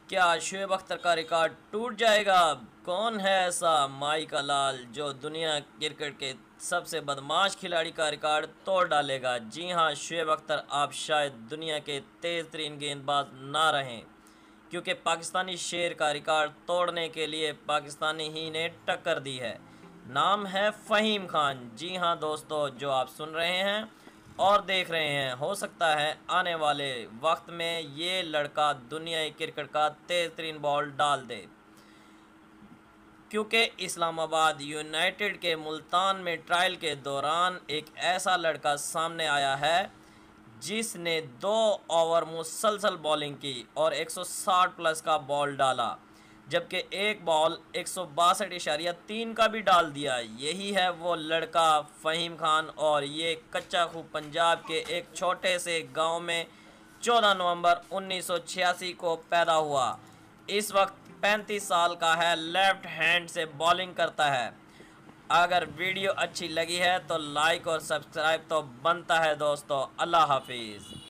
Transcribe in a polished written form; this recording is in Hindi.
क्या शोएब अख्तर का रिकॉर्ड टूट जाएगा? कौन है ऐसा माई का लाल जो दुनिया क्रिकेट के सबसे बदमाश खिलाड़ी का रिकॉर्ड तोड़ डालेगा? जी हां, शोएब अख्तर आप शायद दुनिया के तेज़ तरीन गेंदबाज ना रहें, क्योंकि पाकिस्तानी शेर का रिकॉर्ड तोड़ने के लिए पाकिस्तानी ही ने टक्कर दी है। नाम है फ़हीम खान। जी हां दोस्तों, जो आप सुन रहे हैं और देख रहे हैं, हो सकता है आने वाले वक्त में ये लड़का दुनिया क्रिकेट का तेज़ तरीन बॉल डाल दे, क्योंकि इस्लामाबाद यूनाइटेड के मुल्तान में ट्रायल के दौरान एक ऐसा लड़का सामने आया है जिसने 2 ओवर मुसलसल बॉलिंग की और 160 प्लस का बॉल डाला, जबकि एक बॉल 162.3 का भी डाल दिया। यही है वो लड़का फ़हीम खान, और ये कच्चा खूब पंजाब के एक छोटे से गांव में 14 नवंबर 1986 को पैदा हुआ। इस वक्त 35 साल का है, लेफ्ट हैंड से बॉलिंग करता है। अगर वीडियो अच्छी लगी है तो लाइक और सब्सक्राइब तो बनता है दोस्तों। अल्लाह हाफिज़।